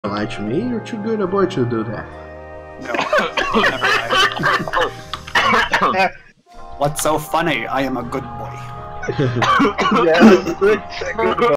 lie to me. You're too good a boy to do that. No, never. What's so funny? I am a good boy. Yeah, good boy.